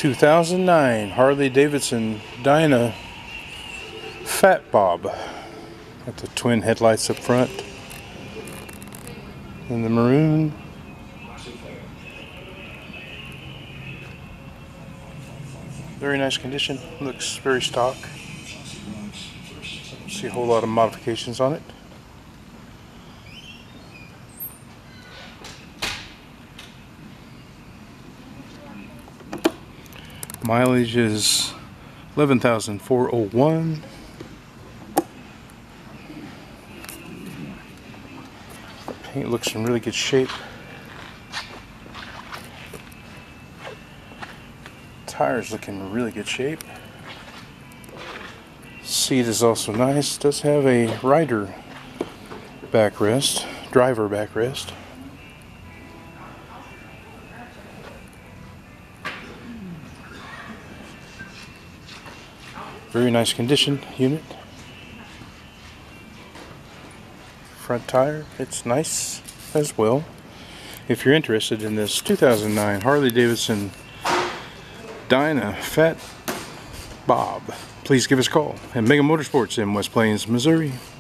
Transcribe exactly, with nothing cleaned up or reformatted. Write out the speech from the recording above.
two thousand nine Harley Davidson Dyna Fat Bob. Got the twin headlights up front and the maroon. Very nice condition. Looks very stock. Don't see a whole lot of modifications on it. Mileage is eleven thousand four hundred one. Paint looks in really good shape. Tires look in really good shape. Seat is also nice. Does have a rider backrest, driver backrest. Very nice condition unit. Front tire, it's nice as well. If you're interested in this two thousand nine Harley Davidson Dyna Fat Bob, please give us a call at Mega Motorsports in West Plains, Missouri.